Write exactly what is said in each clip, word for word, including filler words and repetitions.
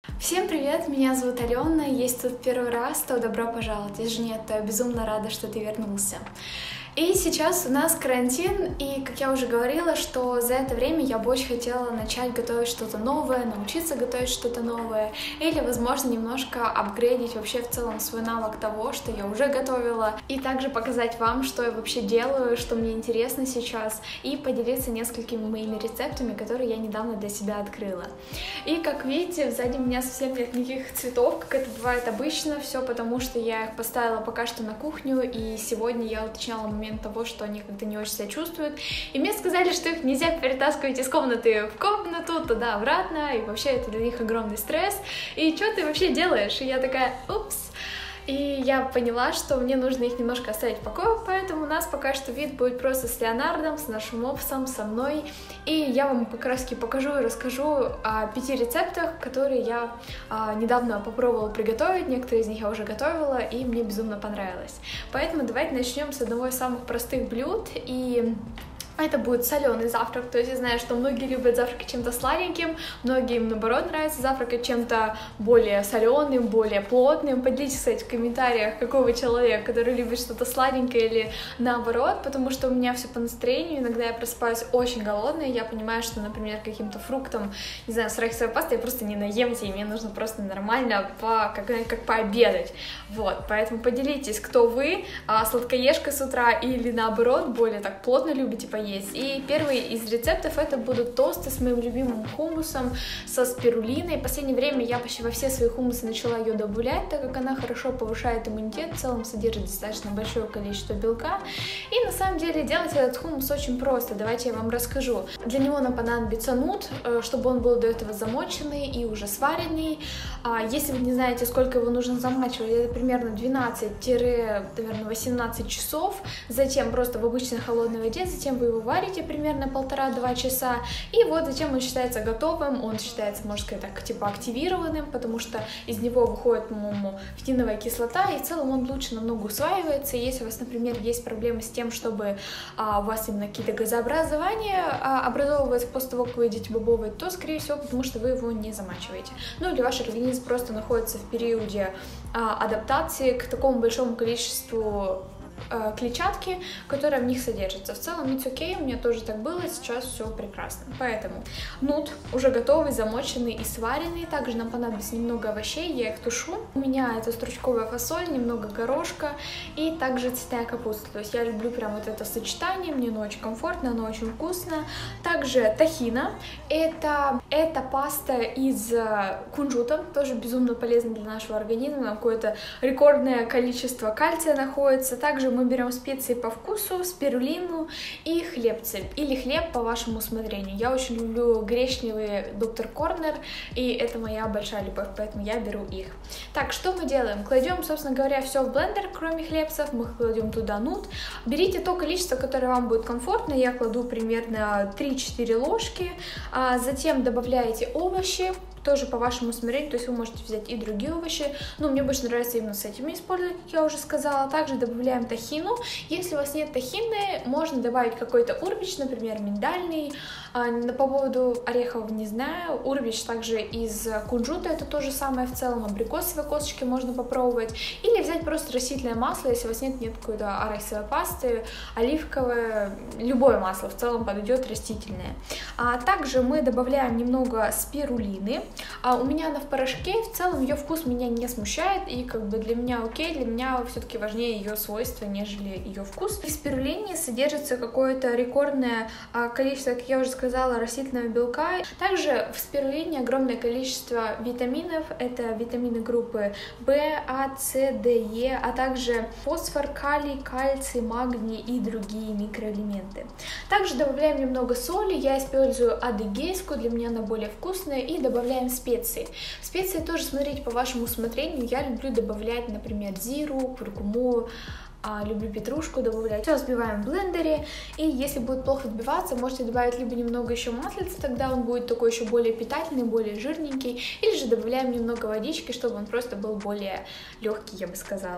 Всем привет, меня зовут Алена, есть тут первый раз, то добро пожаловать, если нет, то я безумно рада, что ты вернулся. И сейчас у нас карантин, и, как я уже говорила, что за это время я бы очень хотела начать готовить что-то новое, научиться готовить что-то новое, или, возможно, немножко апгрейдить вообще в целом свой навык того, что я уже готовила, и также показать вам, что я вообще делаю, что мне интересно сейчас, и поделиться несколькими моими рецептами, которые я недавно для себя открыла. И, как видите, сзади меня совсем нет никаких цветов, как это бывает обычно, все потому, что я их поставила пока что на кухню, и сегодня я уточняла момент того, что они как-то не очень себя чувствуют. И мне сказали, что их нельзя перетаскивать из комнаты в комнату, туда-обратно, и вообще это для них огромный стресс. И что ты вообще делаешь? И я такая, упс. И я поняла, что мне нужно их немножко оставить в покое, поэтому у нас пока что вид будет просто с Леонардом, с нашим опсом, со мной. И я вам как раз таки покажу и расскажу о пяти рецептах, которые я а, недавно попробовала приготовить. Некоторые из них я уже готовила, и мне безумно понравилось. Поэтому давайте начнем с одного из самых простых блюд. И это будет соленый завтрак, то есть я знаю, что многие любят завтракать чем-то сладеньким, многим, наоборот, нравится завтракать чем-то более соленым, более плотным. Поделитесь, кстати, в комментариях, какой вы человек, который любит что-то сладенькое или наоборот, потому что у меня все по настроению, иногда я просыпаюсь очень голодная, я понимаю, что, например, каким-то фруктом, не знаю, с арахисовой пастой я просто не наемся, и мне нужно просто нормально по, как, как пообедать, вот, поэтому поделитесь, кто вы, а, сладкоежка с утра или наоборот, более так плотно любите поесть. И первый из рецептов это будут тосты с моим любимым хумусом, со спирулиной. В последнее время я почти во все свои хумусы начала ее добавлять, так как она хорошо повышает иммунитет, в целом содержит достаточно большое количество белка. И на самом деле делать этот хумус очень просто, давайте я вам расскажу. Для него нам понадобится нут, чтобы он был до этого замоченный и уже сваренный. Если вы не знаете, сколько его нужно замачивать, это примерно двенадцать-восемнадцать часов, затем просто в обычной холодной воде, затем вы его варите примерно полтора-два часа, и вот затем он считается готовым, он считается, можно сказать так, типа активированным, потому что из него выходит, по-моему, фтиновая кислота, и в целом он лучше намного усваивается. Если у вас, например, есть проблемы с тем, чтобы а, у вас именно какие-то газообразования а, образовываются после того, как вы едите бобовый, то, скорее всего, потому что вы его не замачиваете. Ну или ваш организм просто находится в периоде а, адаптации к такому большому количеству клетчатки, которая в них содержится. В целом, it's okay, у меня тоже так было, сейчас все прекрасно. Поэтому нут уже готовый, замоченный и сваренный. Также нам понадобится немного овощей, я их тушу. У меня это стручковая фасоль, немного горошка и также цветная капуста. То есть я люблю прям вот это сочетание, мне оно очень комфортно, оно очень вкусно. Также тахина. Это, это паста из кунжута, тоже безумно полезна для нашего организма. Там какое-то рекордное количество кальция находится. Также мы берем специи по вкусу, спирулину и хлебцы, или хлеб по вашему усмотрению. Я очень люблю гречневый доктор Корнер, и это моя большая любовь, поэтому я беру их. Так, что мы делаем? Кладем, собственно говоря, все в блендер, кроме хлебцев, мы кладем туда нут. Берите то количество, которое вам будет комфортно, я кладу примерно три-четыре ложки, а затем добавляете овощи, тоже по вашему усмотрению, то есть вы можете взять и другие овощи, но мне больше нравится именно с этими использовать, как я уже сказала. Также добавляем тахину. Если у вас нет тахины, можно добавить какой-то урбич, например, миндальный. По поводу орехов не знаю. Урбич также из кунжута, это то же самое в целом. Абрикосовые косточки можно попробовать. Или взять просто растительное масло, если у вас нет, нет какой-то арахисовой пасты, оливковое, любое масло в целом подойдет растительное. А также мы добавляем немного спирулины. А у меня она в порошке, в целом ее вкус меня не смущает, и как бы для меня окей, для меня все-таки важнее ее свойства, нежели ее вкус. В спирулине содержится какое-то рекордное количество, как я уже сказала, растительного белка. Также в спирулине огромное количество витаминов, это витамины группы В, А, С, Д, Е, а также фосфор, калий, кальций, магний и другие микроэлементы. Также добавляем немного соли, я использую адыгейскую, для меня она более вкусная, и добавляем специи. Специи тоже смотрите по вашему усмотрению. Я люблю добавлять, например, зиру, куркуму, а, люблю петрушку добавлять. Все взбиваем в блендере, и если будет плохо взбиваться, можете добавить либо немного еще маслица, тогда он будет такой еще более питательный, более жирненький, или же добавляем немного водички, чтобы он просто был более легкий, я бы сказала.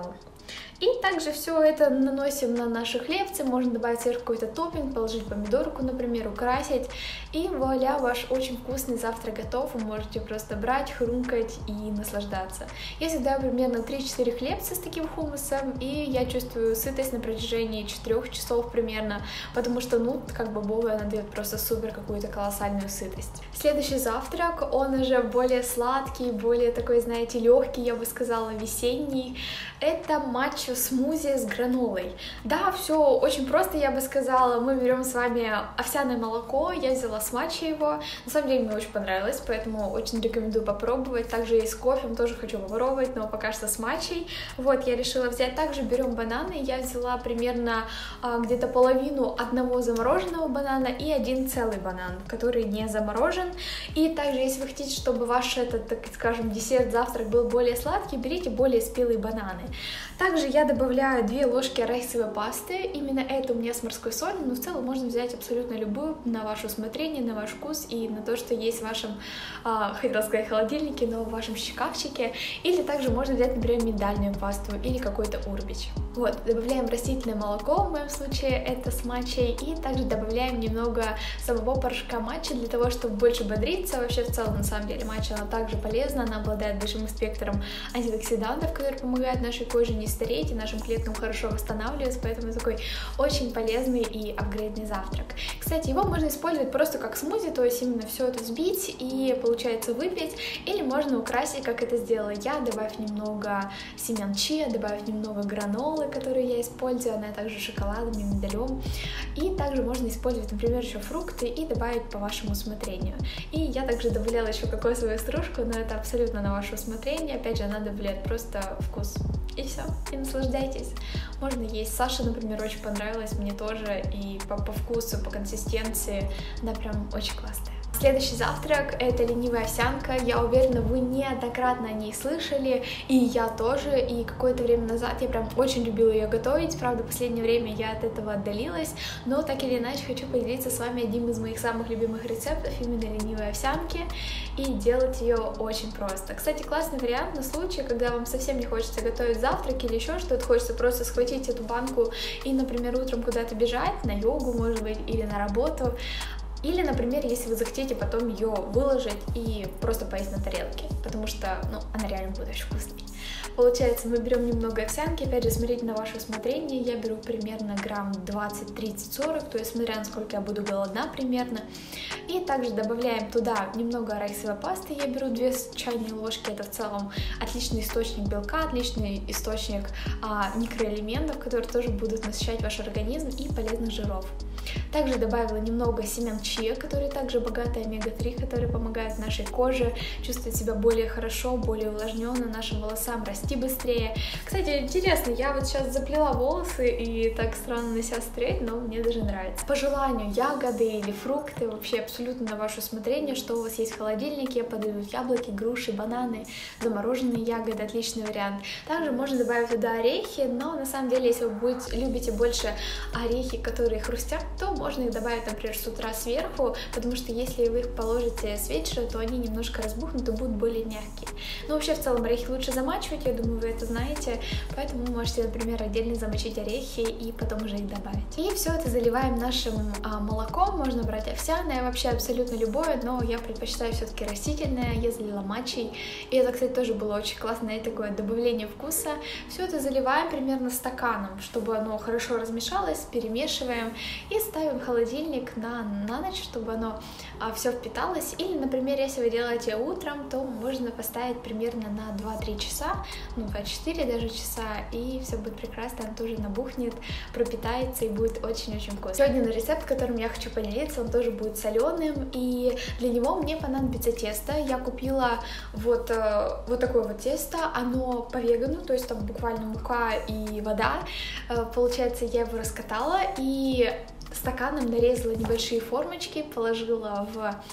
И также все это наносим на наши хлебцы, можно добавить сверху какой-то топпинг, положить помидорку, например, украсить, и вуаля, ваш очень вкусный завтрак готов, вы можете просто брать, хрумкать и наслаждаться. Я всегда примерно три-четыре хлебца с таким хумусом, и я чувствую сытость на протяжении четырёх часов примерно, потому что, ну, как бобовая, она дает просто супер какую-то колоссальную сытость. Следующий завтрак, он уже более сладкий, более такой, знаете, легкий, я бы сказала, весенний. Это матча смузи с гранолой. Да, все очень просто, я бы сказала. Мы берем с вами овсяное молоко, я взяла с матча его. На самом деле мне очень понравилось, поэтому очень рекомендую попробовать. Также есть с кофе, тоже хочу попробовать, но пока что с матчей. Вот, я решила взять. Также берем бананы, я взяла примерно а, где-то половину одного замороженного банана и один целый банан, который не заморожен. И также, если вы хотите, чтобы ваш этот, так скажем, десерт-завтрак был более сладкий, берите более спелые бананы. Также я добавляю две ложки арахисовой пасты, именно это у меня с морской солью, но в целом можно взять абсолютно любую, на ваше усмотрение, на ваш вкус и на то, что есть в вашем, а, хотела сказать холодильнике, но в вашем шкафчике. Или также можно взять, например, миндальную пасту или какой-то урбич. Вот, добавляем растительное молоко, в моем случае это с матчей, и также добавляем немного самого порошка матча для того, чтобы больше бодриться. Вообще, в целом, на самом деле, матча, она также полезна, она обладает большим спектром антиоксидантов, которые помогают нашей коже не стареть и нашим клеткам хорошо восстанавливаться, поэтому такой очень полезный и апгрейдный завтрак. Кстати, его можно использовать просто как смузи, то есть именно все это взбить и, получается, выпить, или можно украсить, как это сделала я, добавив немного семян чиа, добавив немного гранолы, которые я использую, она также шоколадом и миндалем, и также можно использовать, например, еще фрукты и добавить по вашему усмотрению. И я также добавляла еще кокосовую стружку, но это абсолютно на ваше усмотрение, опять же, она добавляет просто вкус. И все, и наслаждайтесь. Можно есть. Саше, например, очень понравилось, мне тоже, и по, по вкусу, по консистенции, она прям очень классная. Следующий завтрак — это ленивая овсянка. Я уверена, вы неоднократно о ней слышали, и я тоже, и какое-то время назад я прям очень любила ее готовить. Правда, в последнее время я от этого отдалилась, но так или иначе хочу поделиться с вами одним из моих самых любимых рецептов именно ленивой овсянки, и делать ее очень просто. Кстати, классный вариант на случай, когда вам совсем не хочется готовить завтрак или еще что-то, хочется просто схватить эту банку и, например, утром куда-то бежать, на йогу, может быть, или на работу. Или, например, если вы захотите потом ее выложить и просто поесть на тарелке, потому что, ну, она реально будет очень вкусной. Получается, мы берем немного овсянки, опять же, смотрите на ваше усмотрение, я беру примерно грамм двадцать, тридцать, сорок, то есть смотря насколько я буду голодна примерно. И также добавляем туда немного арахисовой пасты, я беру две чайные ложки, это в целом отличный источник белка, отличный источник а, микроэлементов, которые тоже будут насыщать ваш организм, и полезных жиров. Также добавила немного семян чиа, которые также богаты омега три, которые помогают нашей коже чувствовать себя более хорошо, более увлажненно, нашим волосам расти быстрее. Кстати, интересно, я вот сейчас заплела волосы и так странно на себя смотреть, но мне даже нравится. По желанию, ягоды или фрукты, вообще абсолютно на ваше усмотрение, что у вас есть в холодильнике, подойдут яблоки, груши, бананы, замороженные ягоды, отличный вариант. Также можно добавить туда орехи, но на самом деле, если вы будете, любите больше орехи, которые хрустят, то можно их добавить, например, с утра сверху, потому что если вы их положите с вечера, то они немножко разбухнут и будут более мягкие. Но вообще, в целом, орехи лучше замачивать, я думаю, вы это знаете, поэтому вы можете, например, отдельно замочить орехи и потом уже их добавить. И все это заливаем нашим а, молоком, можно брать овсяное, вообще абсолютно любое, но я предпочитаю все-таки растительное, я залила матчей, и это, кстати, тоже было очень классное такое добавление вкуса. Все это заливаем примерно стаканом, чтобы оно хорошо размешалось, перемешиваем и ставим в холодильник на, на ночь, чтобы оно а, все впиталось. Или, например, если вы делаете утром, то можно поставить примерно на два-три часа, ну, два-четыре даже часа, и все будет прекрасно, оно тоже набухнет, пропитается и будет очень-очень вкусно. Еще один рецепт, которым я хочу поделиться, он тоже будет соленым, и для него мне понадобится тесто. Я купила вот, вот такое вот тесто, оно по вегану, то есть там буквально мука и вода. Получается, я его раскатала и стаканом нарезала небольшие формочки, положила в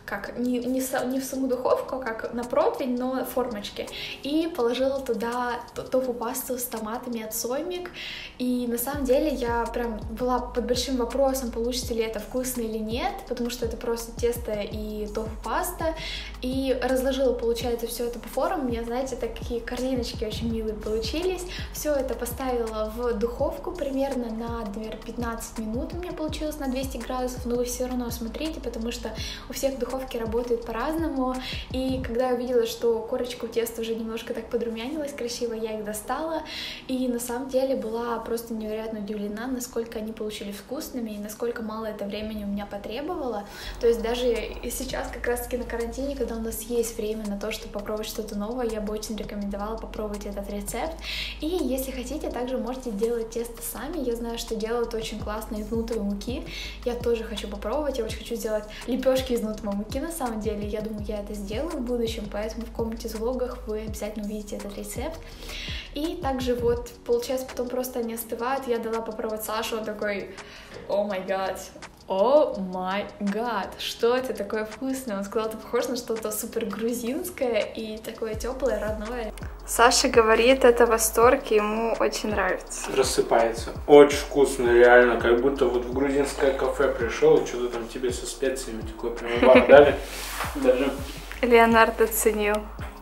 как не, не, в, не в саму духовку, как на противень, но формочки. И положила туда тофу-пасту с томатами от Соймик. И на самом деле я прям была под большим вопросом, получится ли это вкусно или нет, потому что это просто тесто и тофу-паста. И разложила, получается, все это по формам. У меня, знаете, такие корзиночки очень милые получились. Все это поставила в духовку примерно на, например, пятнадцать минут у меня получилось на двести градусов, но вы все равно смотрите, потому что у всех духовки работают по-разному. И когда я увидела, что корочка у теста уже немножко так подрумянилась красиво, я их достала. И на самом деле была просто невероятно удивлена, насколько они получились вкусными и насколько мало это времени у меня потребовало. То есть даже сейчас, как раз-таки на карантине, когда у нас есть время на то, чтобы попробовать что-то новое, я бы очень рекомендовала попробовать этот рецепт. И если хотите, также можете делать тесто сами. Я знаю, что делают очень классно из нутовой муки. Я тоже хочу попробовать. Я очень хочу сделать лепешки из нутовой муки на самом деле. Я думаю, я это сделаю в будущем, поэтому в комнате с влогах вы обязательно увидите этот рецепт. И также вот, получается, потом просто они остывают. Я дала попробовать Сашу, он такой: о май гад, о май гад, что это такое вкусное? Он сказал, это похоже на что-то супер грузинское и такое теплое, родное. Саша говорит, это восторг, и ему очень нравится. Рассыпается. Очень вкусно, реально, как будто вот в грузинское кафе пришел, и что-то там тебе со специями такое прямо бах дали. Даже Леонард оценил.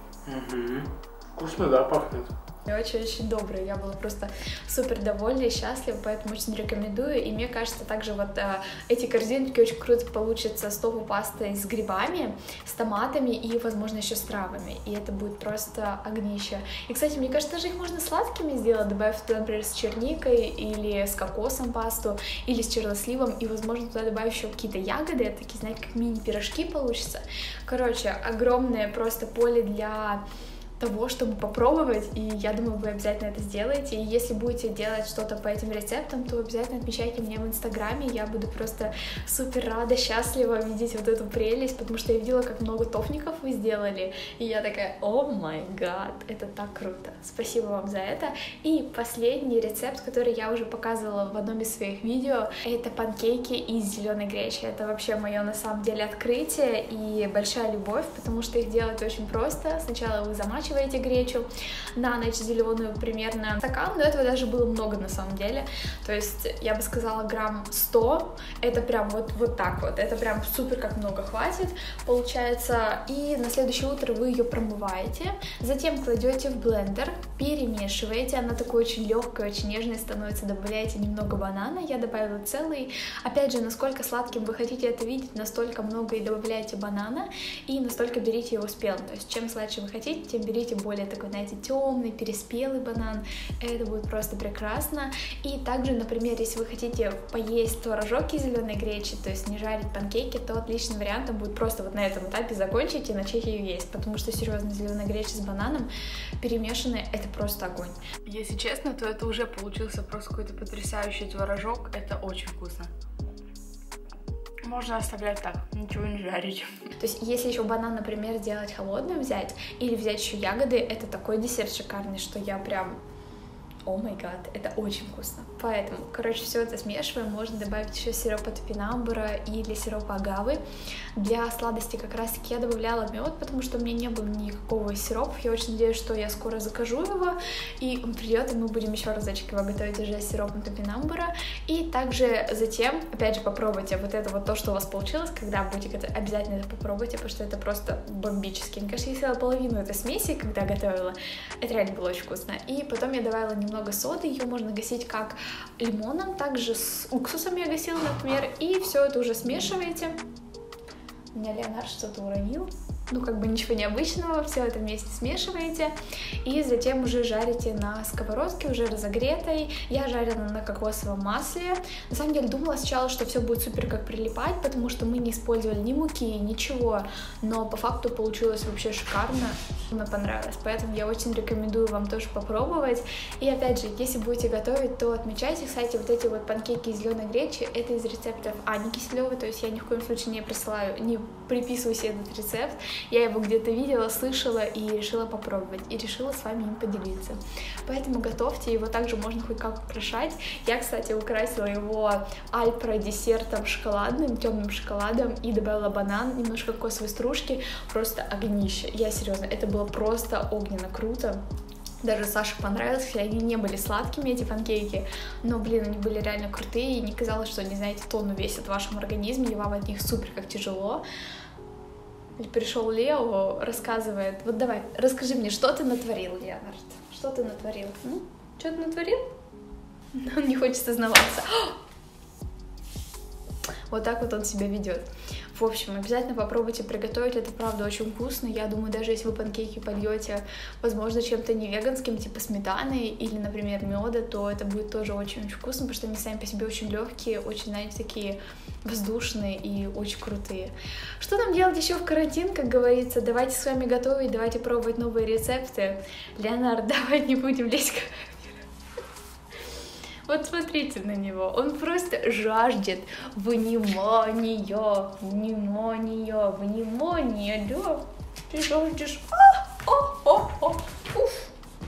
Вкусно, да, пахнет. Очень-очень добрый, я была просто супер довольна и счастлива, поэтому очень рекомендую. И мне кажется, также вот а, эти корзинки очень круто получатся с тофу-пастой с грибами, с томатами и, возможно, еще с травами. И это будет просто огнище. И, кстати, мне кажется, даже их можно сладкими сделать, добавив туда, например, с черникой или с кокосом пасту, или с черносливом, и, возможно, туда добавить еще какие-то ягоды, это такие, знаете, как мини-пирожки получится. Короче, огромное просто поле для того, чтобы попробовать, и я думаю, вы обязательно это сделаете. И если будете делать что-то по этим рецептам, то обязательно отмечайте меня в Инстаграме, я буду просто супер рада, счастлива видеть вот эту прелесть, потому что я видела, как много тофников вы сделали, и я такая: о май гад, это так круто, спасибо вам за это. И последний рецепт, который я уже показывала в одном из своих видео, это панкейки из зеленой гречи. Это вообще мое на самом деле открытие и большая любовь, потому что их делать очень просто. Сначала вы замачиваете гречу на ночь зеленую, примерно стакан, но этого даже было много на самом деле, то есть я бы сказала грамм сто, это прям вот, вот так вот, это прям супер как много хватит, получается, и на следующее утро вы ее промываете, затем кладете в блендер, перемешиваете, она такой очень легкая, очень нежная становится, добавляете немного банана, я добавила целый, опять же, насколько сладким вы хотите это видеть, настолько много и добавляете банана, и настолько берите его спелым, то есть чем сладче вы хотите, тем берите более такой, знаете, темный, переспелый банан, это будет просто прекрасно. И также, например, если вы хотите поесть творожок из зеленой гречи, то есть не жарить панкейки, то отличным вариантом будет просто вот на этом этапе закончить и начать ее есть, потому что, серьезно, зеленая греча с бананом перемешанная, это просто огонь. Если честно, то это уже получился просто какой-то потрясающий творожок, это очень вкусно. Можно оставлять так, ничего не жарить. То есть, если еще банан, например, сделать холодным взять, или взять еще ягоды, это такой десерт шикарный, что я прям... о май гад, это очень вкусно. Поэтому, короче, все это смешиваем. Можно добавить еще сироп топинамбура или сироп агавы. Для сладости как раз-таки я добавляла мед, потому что у меня не было никакого из сиропов. Я очень надеюсь, что я скоро закажу его, и он придет, и мы будем еще разочек его готовить уже с сиропом топинамбура. И также затем, опять же, попробуйте вот это вот то, что у вас получилось, когда будете готовить, обязательно это попробуйте, потому что это просто бомбически. Мне кажется, я съела половину этой смеси, когда готовила. Это реально было очень вкусно. И потом я добавила немного немного соды, ее можно гасить как лимоном, также с уксусом я гасила, например, и все это уже смешиваете. У меня Леонард что-то уронил. Ну, как бы ничего необычного, все это вместе смешиваете, и затем уже жарите на сковородке, уже разогретой. Я жарила на кокосовом масле. На самом деле, думала сначала, что все будет супер как прилипать, потому что мы не использовали ни муки, ничего, но по факту получилось вообще шикарно, мне понравилось, поэтому я очень рекомендую вам тоже попробовать. И опять же, если будете готовить, то отмечайте, кстати, вот эти вот панкейки из зеленой гречи, это из рецептов Ани Киселевой, то есть я ни в коем случае не присылаю, не приписываю себе этот рецепт. я его где-то видела, слышала и решила попробовать, и решила с вами им поделиться. Поэтому готовьте, его также можно хоть как украшать. Я, кстати, украсила его альпро десертом шоколадным, темным шоколадом, и добавила банан, немножко кокосовой стружки, просто огнище. Я серьезно, это было просто огненно круто. Даже Саше понравилось, они не были сладкими, эти панкейки, но, блин, они были реально крутые, и не казалось, что они, знаете, тонну весят в вашем организме, и вам от них супер как тяжело. Пришел Лео, рассказывает, вот давай, расскажи мне, что ты натворил, Леонард? Что ты натворил? Ну, что ты натворил? Он не хочет сознаваться. Вот так вот он себя ведет. В общем, обязательно попробуйте приготовить, это правда очень вкусно. Я думаю, даже если вы панкейки польете, возможно, чем-то не веганским, типа сметаны или, например, меда, то это будет тоже очень-очень вкусно, потому что они сами по себе очень легкие, очень, знаете, такие воздушные и очень крутые. Что нам делать еще в карантин, как говорится? Давайте с вами готовить, давайте пробовать новые рецепты. Леонард, давай не будем лезть. Вот смотрите на него, он просто жаждет внимания, внимания, внимания, да, ты жаждешь, а, о, о, о, уф.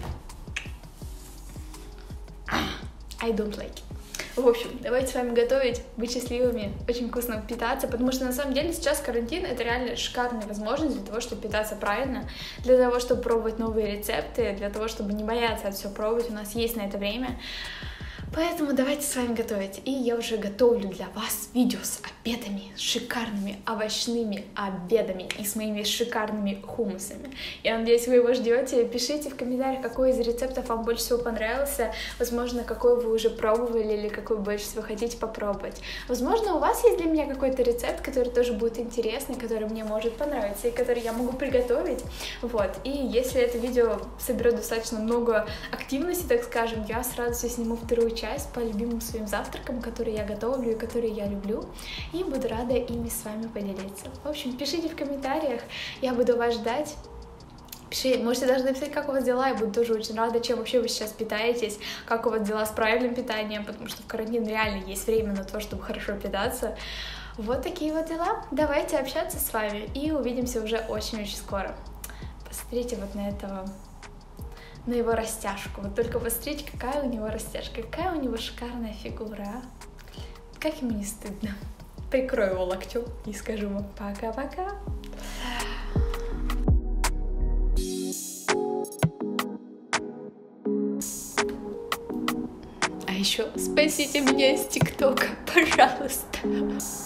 I don't like it. В общем, давайте с вами готовить, быть счастливыми, очень вкусно питаться, потому что на самом деле сейчас карантин — это реально шикарная возможность для того, чтобы питаться правильно, для того, чтобы пробовать новые рецепты, для того, чтобы не бояться это все пробовать, у нас есть на это время. Поэтому давайте с вами готовить. И я уже готовлю для вас видео с обедами, с шикарными овощными обедами и с моими шикарными хумусами. Я надеюсь, вы его ждете. Пишите в комментариях, какой из рецептов вам больше всего понравился. Возможно, какой вы уже пробовали или какой больше всего хотите попробовать. Возможно, у вас есть для меня какой-то рецепт, который тоже будет интересный, который мне может понравиться и который я могу приготовить. Вот. И если это видео соберет достаточно много активности, так скажем, я с радостью сниму вторую часть по любимым своим завтракам, которые я готовлю и которые я люблю, и буду рада ими с вами поделиться. В общем, пишите в комментариях, я буду вас ждать. Пишите, можете даже написать, как у вас дела, я буду тоже очень рада, чем вообще вы сейчас питаетесь, как у вас дела с правильным питанием, потому что в карантин реально есть время на то, чтобы хорошо питаться. Вот такие вот дела. Давайте общаться с вами и увидимся уже очень-очень скоро. Посмотрите вот на этого... на его растяжку. Вот только посмотрите, какая у него растяжка, какая у него шикарная фигура. А? Как ему не стыдно. Прикрою его локтем и скажу ему пока-пока. А еще спасите меня из ТикТока, пожалуйста.